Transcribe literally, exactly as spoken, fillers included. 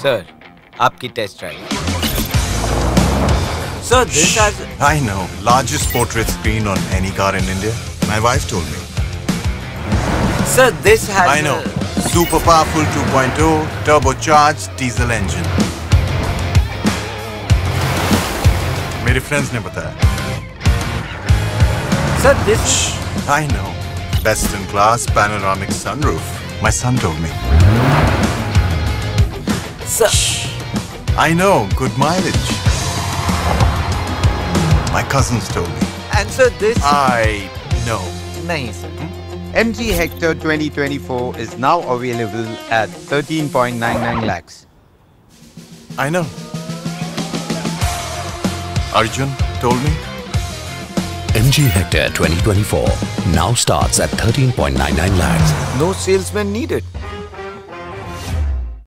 Sir, आपकी test drive. Sir, this has... I know. Largest portrait screen on any car in India. My wife told me. Sir, this has... I know. A... Super powerful two point oh, turbocharged diesel engine. मेरे friends ने बताया. Sir, this... Shh, I know. Best in class panoramic sunroof. My son told me. Sir... Shh, I know. Good mileage. My cousins told me. And sir, this... I know. Nahin, sir. Hmm? M G Hector twenty twenty-four is now available at thirteen point nine nine lakhs. I know. Arjun told me. M G Hector twenty twenty-four now starts at thirteen point nine nine lakhs. No salesman needed.